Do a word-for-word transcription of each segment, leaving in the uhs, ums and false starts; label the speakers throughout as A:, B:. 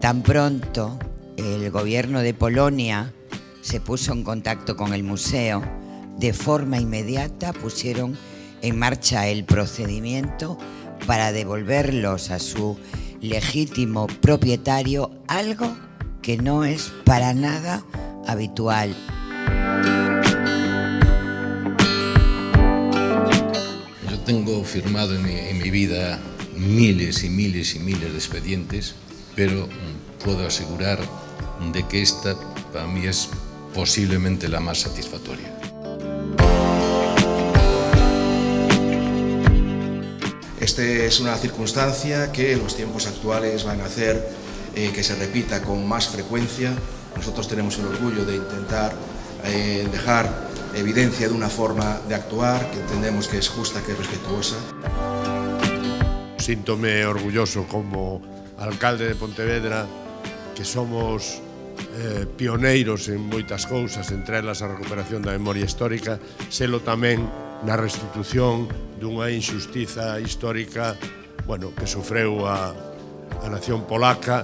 A: Tan pronto el gobierno de Polonia se puso en contacto con el museo, de forma inmediata pusieron en marcha el procedimiento para devolverlos a su legítimo propietario, algo que no es para nada habitual.
B: Yo tengo firmado en mi, en mi vida miles y miles y miles de expedientes, pero puedo asegurar de que esta para mí es posiblemente la más satisfactoria.
C: Esta es una circunstancia que en los tiempos actuales van a hacer eh, que se repita con más frecuencia. Nosotros tenemos el orgullo de intentar eh, dejar evidencia de una forma de actuar que entendemos que es justa, que es respetuosa.
D: Síntome orgulloso como alcalde de Pontevedra que somos eh, pioneiros en moitas cousas, entre elas a recuperación da memoria histórica, selo tamén na restitución dunha injustiza histórica, bueno, que sofreu a, a nación polaca.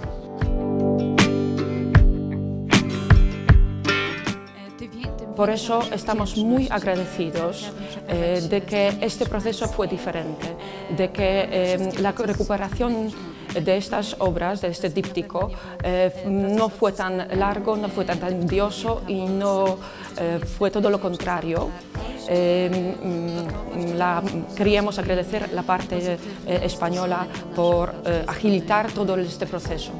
E: Por eso estamos muy agradecidos eh, de que este proceso fue diferente, de que eh, la recuperación de estas obras, de este díptico, eh, no fue tan largo, no fue tan tedioso y no eh, fue todo lo contrario. Eh, la, queríamos agradecer la parte eh, española por eh, agilitar todo este proceso.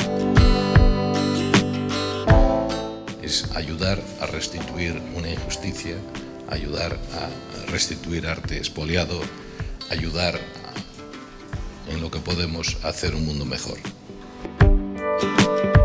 B: Es ayudar a restituir una injusticia, ayudar a restituir arte expoliado, ayudar a, en lo que podemos, a hacer un mundo mejor.